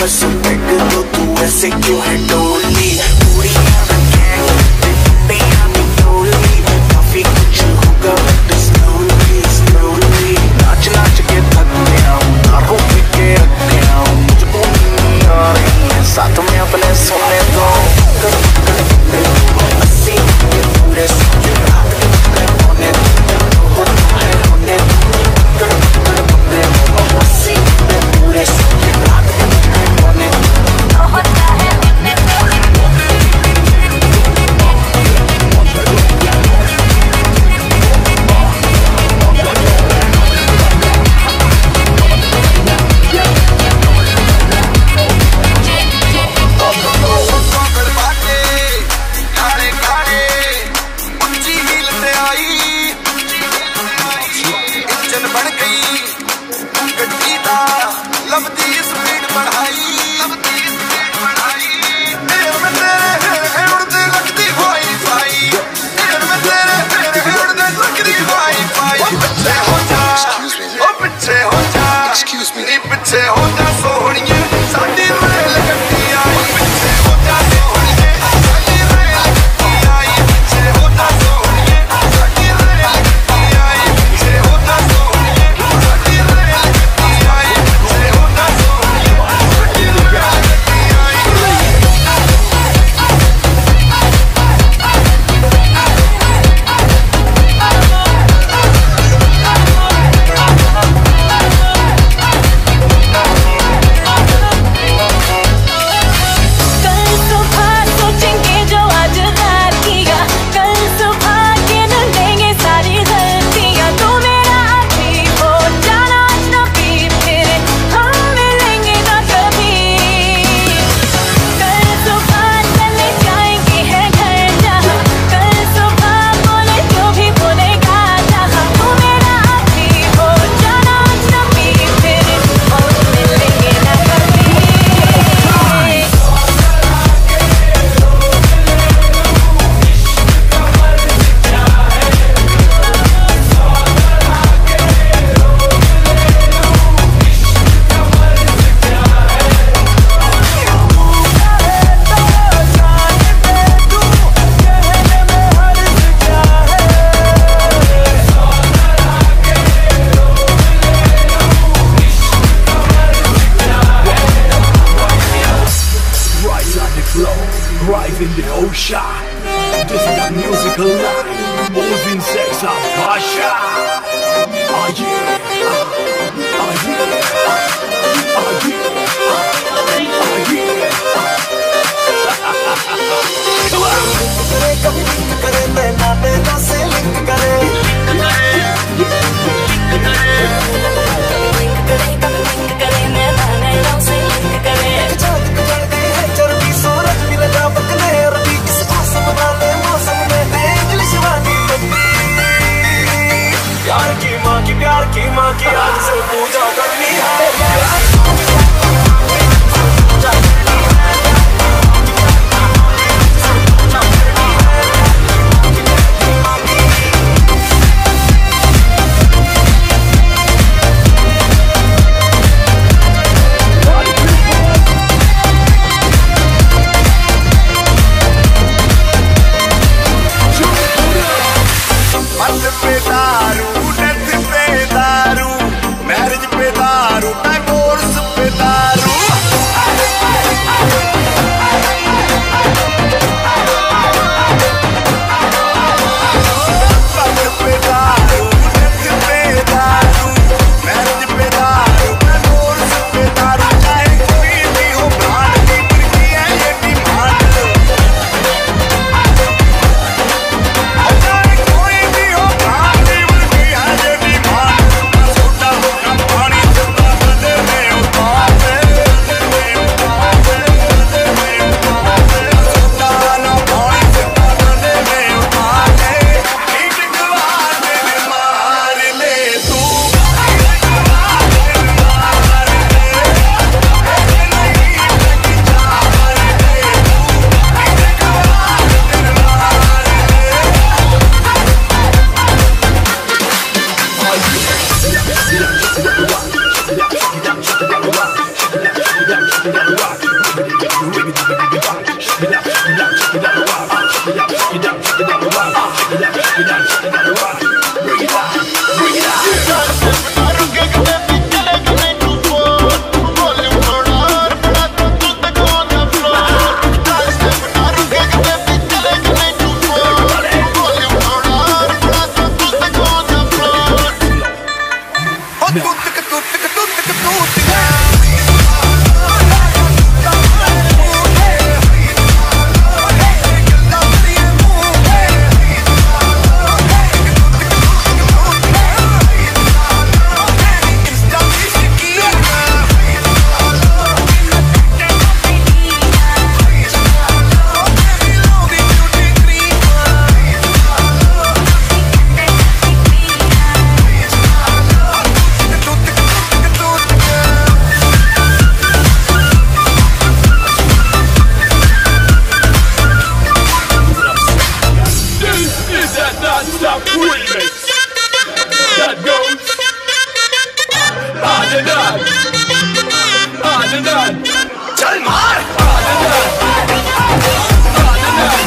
बस फेंक दो तू ऐसे क्यों है डोली पूरियां रखें पिंडियां भी डोली काफी कुछ होगा बट slowly slowly नाच नाच के थक गया हूँ दारू पी के अक गया हूँ मुझको नींद आ रही है साथ में अपने सोने दो अस्सी पूरे सोचे रात के होने होता है होने अस्सी पूरे सोचे रात के होने होता है दारू, मैरिज पे दारू Nonstop remix that goes on and on, on and on. चल मार On and on, on and on,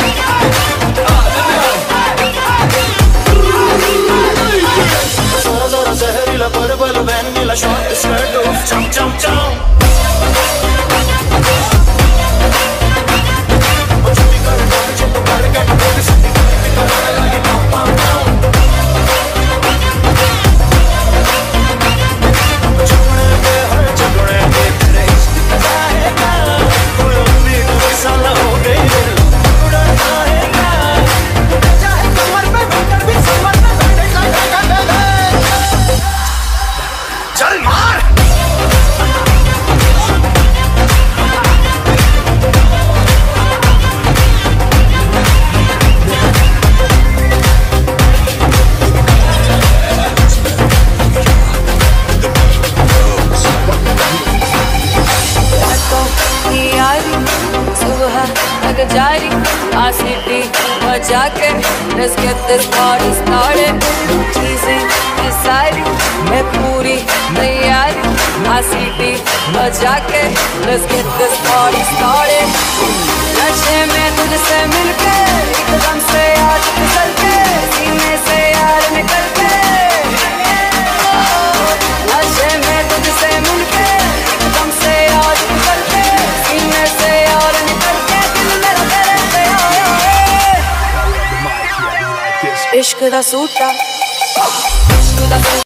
Zora zora zehirli purple vanilla short skirt of chum chum chum. चल मार जारी आसिटी बजा के let's get this party started चीजें ये सारी मैं पूरी तैयारी आसिटी बजा के let's get this party started नशे में तुझसे मिलके एकदम से आज फिसल के सीने से यार निकल के नशे में तुझसे मिलके एकदम से आज फिसल के सीने से यार निकल के इश्क दा सूटा